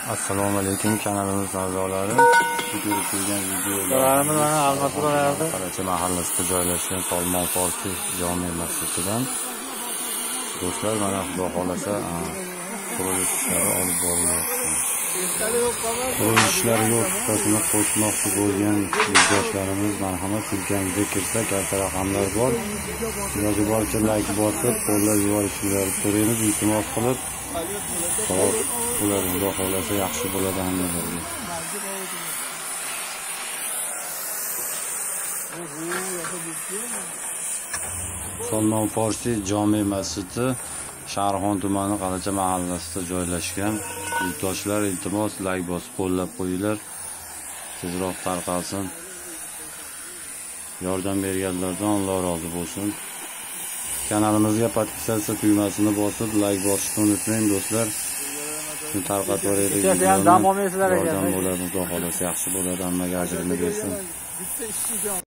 Assalomu alaykum kanalimiz a'zolari. Ko'rgan videolarimiz mana Almato'da Qaracha mahallasida joylashgan Solmon Forsi jome masjididan do'stlar, mana Xudo xolasa qurilish ishlari olib borilyapti. Qurilish ishlariga o'rtasini qo'shmoqchi bo'lgan yurtdoshlarimiz marhamat, filkamizga kirsa katta raqamlar bor. Iloji boricha like bosib, qo'llab yuborishingizni so'raymiz, iltimos qilib. Xo'p, ular Xudo xolasa yaxshi bo'ladi hammalarga. Solmon Forsi jome masjidi Sharxon tumani Qaracha mahallasida joylashgan. Yurtdoshlar iltimos like bosib qo'llab qo'yinglar. Tezroq tarqalsin. Yordam berganlardan Alloh rozi bo'lsin. Kanalimizga podpisatsiya tugmasini bosib like bosishni unutmang do'stlar. Shuni tarqatib yuboraylik. Yordam bo'ladi, Xudo xolasa yaxshi bo'ladi, hammaga ajrini bersin.